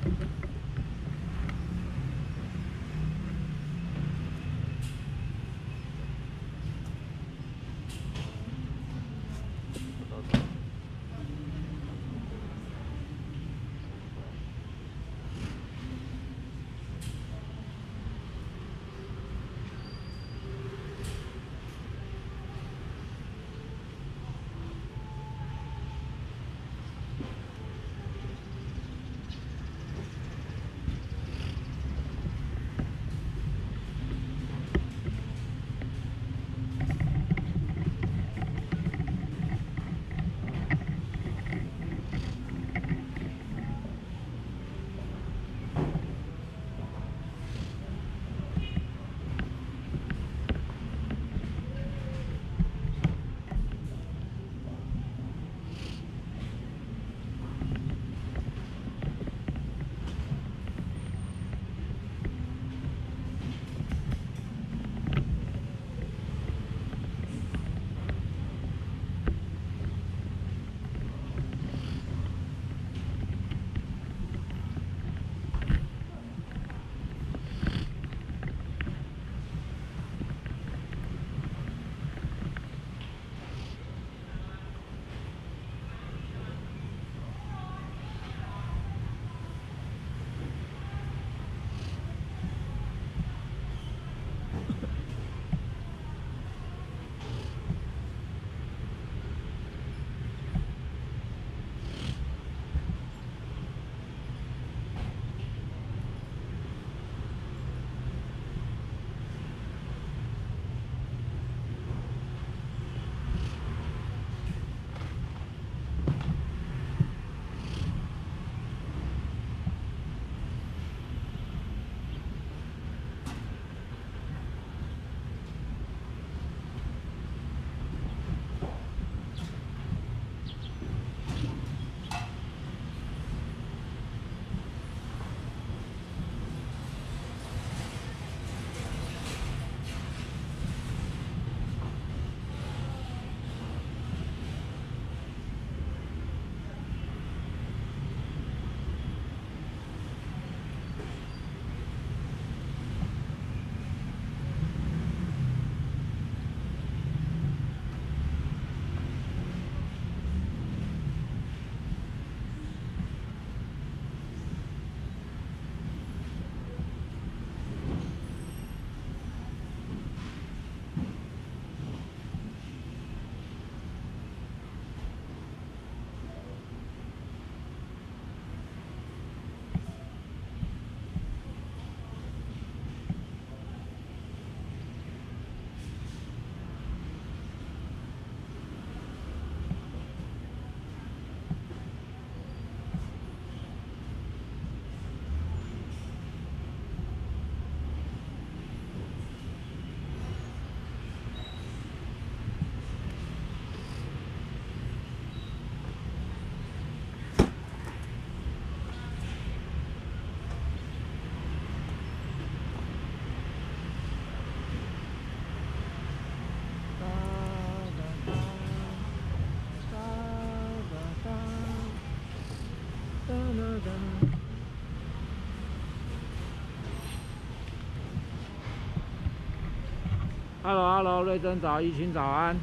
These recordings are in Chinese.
Hello， 瑞珍早，一群早安。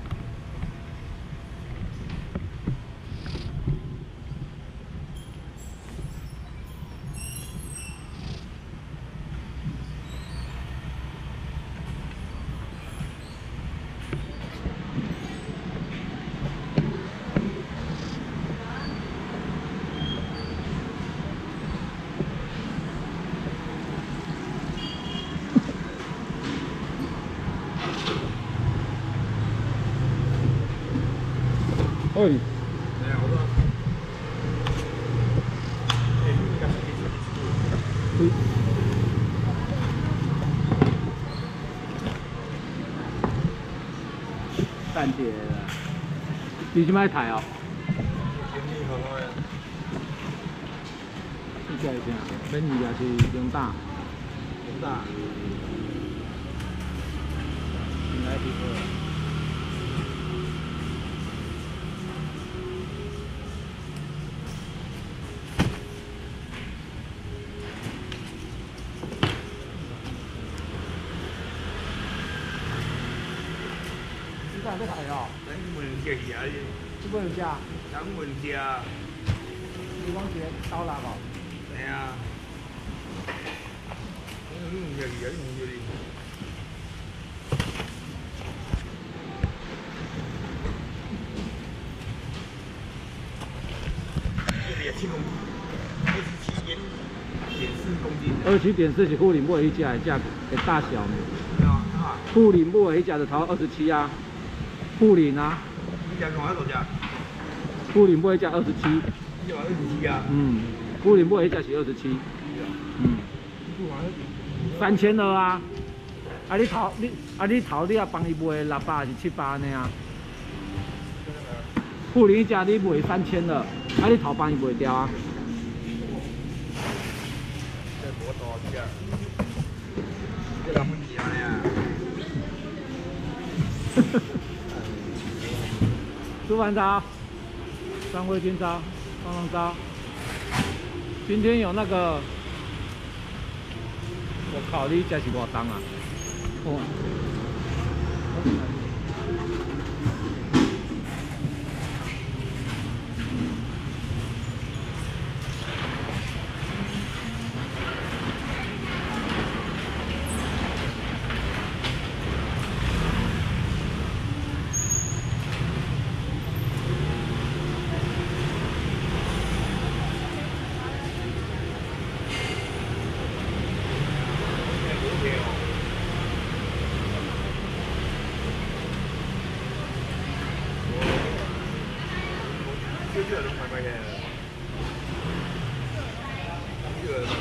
喂。淡季啦，你即摆抬哦？你叫啥？免鱼还是龙胆？龙胆。应该是好。 要睇哦。 咱问食去啊， 你不能食， 咱问食啊， 你讲是刀辣哦。 系啊。你问食去啊，你问着哩。这个7公27.4公斤。 27.4是富林买迄只的价的大小呢。富林买迄只就头27啊。富林啊。 你只看遐多只？ 富林买迄只27。 你话27啊？ 嗯，富林买迄只是27。嗯。3200啊。啊你头你也帮伊卖600是700呢啊。富林迄只你卖3000了，啊你头帮伊卖掉啊。 这多大只？这两分钱呢？ 吃饭招，张慧君招，帮忙招。今天有那个，我靠，你这是偌重啊？哦。 这个200块钱，这个。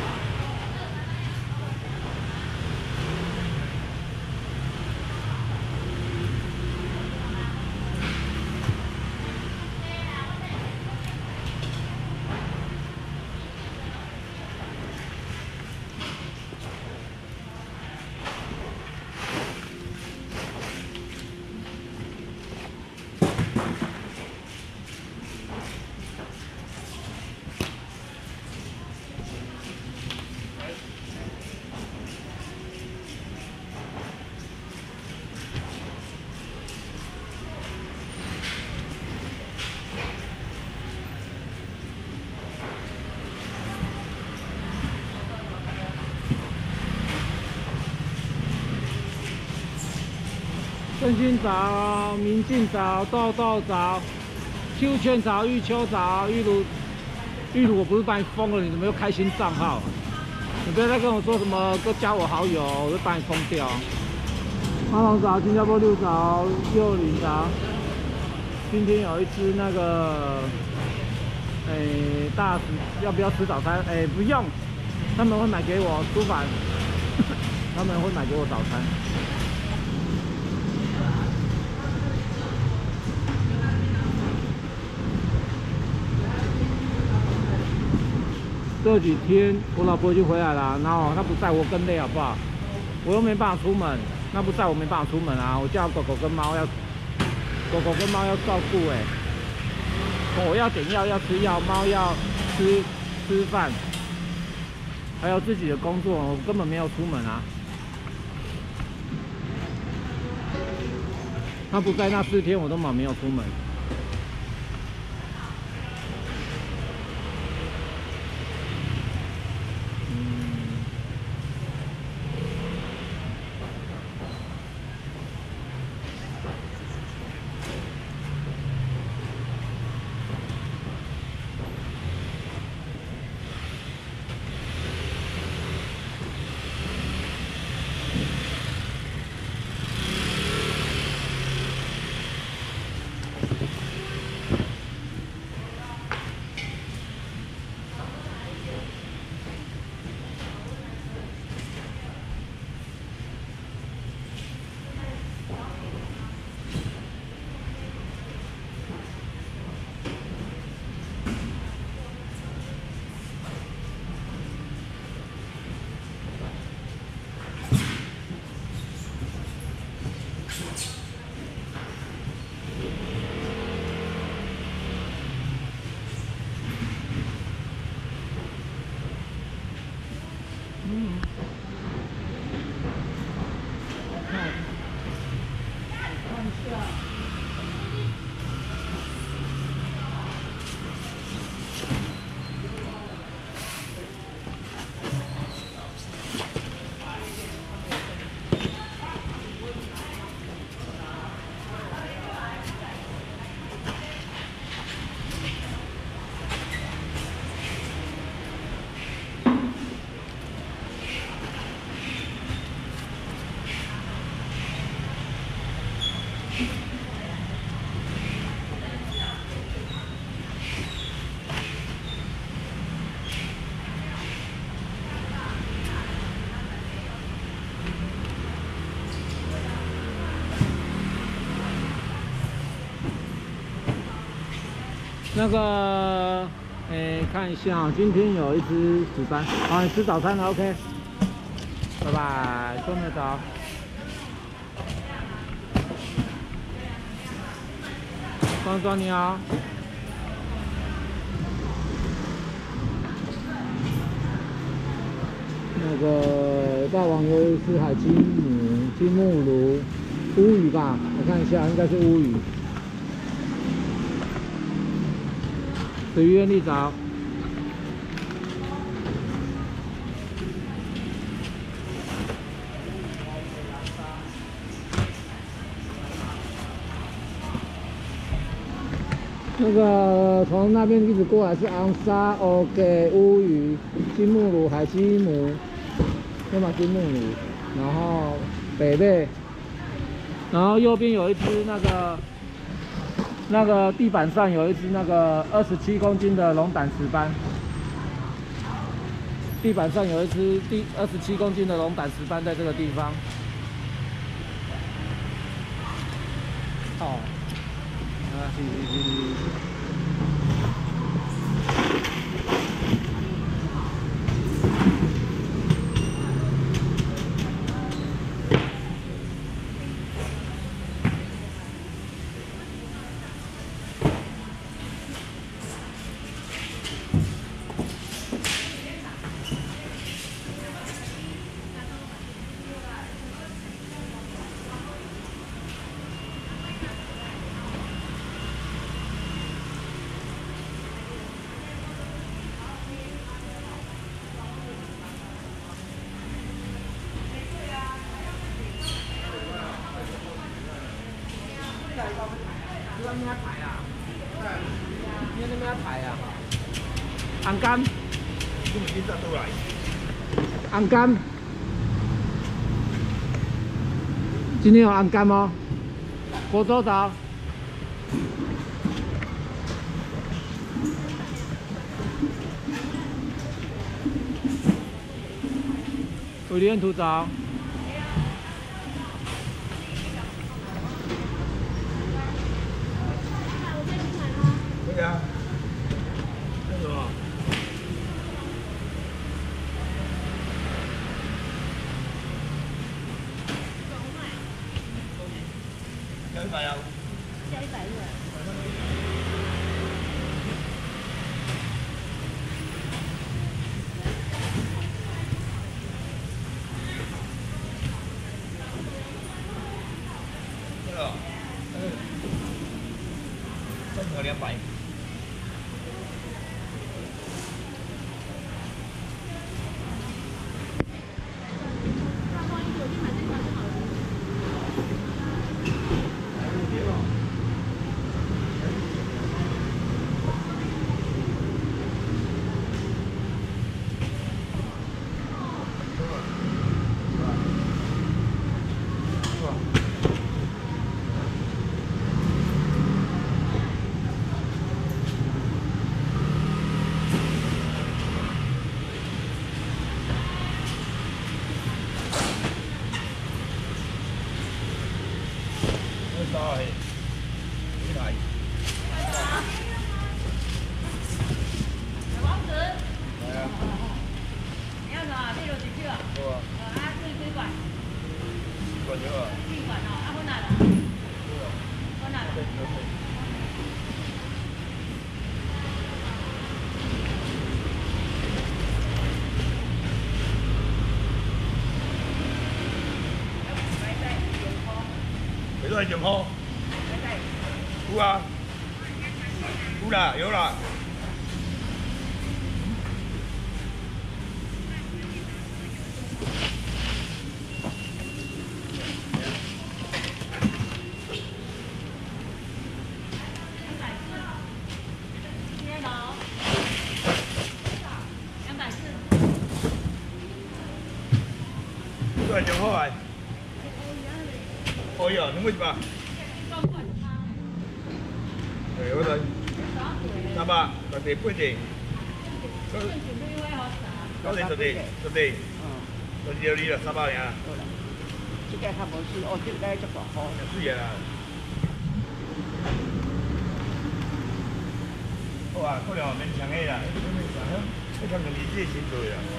正金枣、明镜枣、豆豆枣、秋千枣、玉秋枣、玉露，我不是把你封了，你怎么又开新账号？你不要再跟我说什么哥加我好友，我就把你封掉。花龙枣、新加坡绿枣、柚林枣。今天有一只那个，大使要不要吃早餐？不用，他们会买给我出版，他们会买给我早餐。这几天我老婆就回来了，然后她不在我更累好不好？我又没办法出门，那不在我没办法出门啊！我叫狗狗跟猫要照顾狗要点药要吃药，猫要吃饭，还有自己的工作，我根本没有出门啊。她不在那4天我都没有出门。 那个，看一下，今天有一只值班。好，你吃早餐了 ，OK。拜拜，周末早。庄庄你好。那个霸王鱿鱼是海金母、金目鲈、乌鱼吧？我看一下，应该是乌鱼。水鱼愿力早。那个从那边一直过来是昂沙、OK、乌鱼、金目鲈、海基母，要么金目鲈，然后北贝，然后右边有一只那个地板上有一只那个27公斤的龙胆石斑，地板上有一只27公斤的龙胆石斑在这个地方。哦。啊，是。红柑，红柑，今天有红柑吗？播多少？威廉图早。 对呀。那什么？加100啊？加100元。这个，再合200。有人喝？有啊，有啦，有啦。有人喝来。哦哟，你们吧？对，我来。300，10地8地。9地10地10地。就只有你啦，300尔。 这个较无水，哦，这个足大颗。 水啊！ 好啊，可能免抢个啦，迄看两日这先做啦。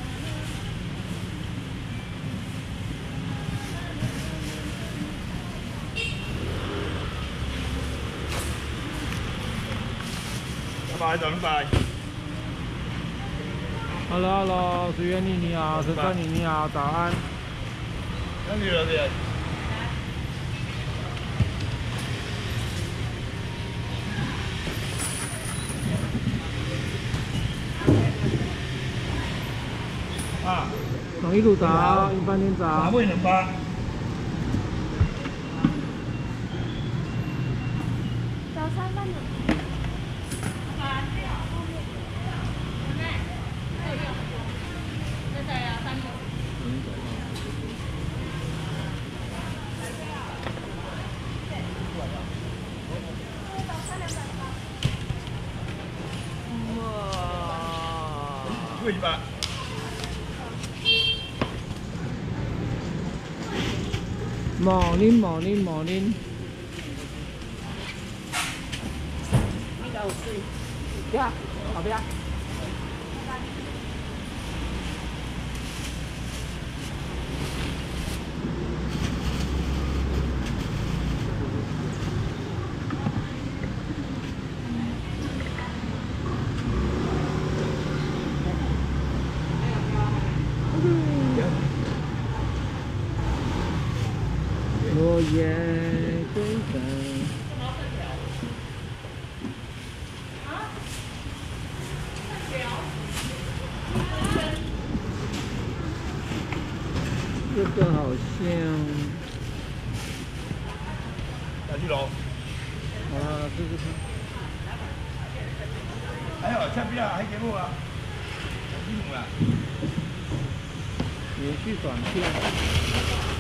拜拜。 Hello， 石原丽你好，陈川你好，早安。 那你那边？啊， 从一路早，一般天早。 哪位200？ 早3班的。 贵100。 morning。 那个有水。 对啊，后边。落叶归根。这个好像。 下去喽。 好了，试试看。 还有下边还给我啊？有啦。 连续短片。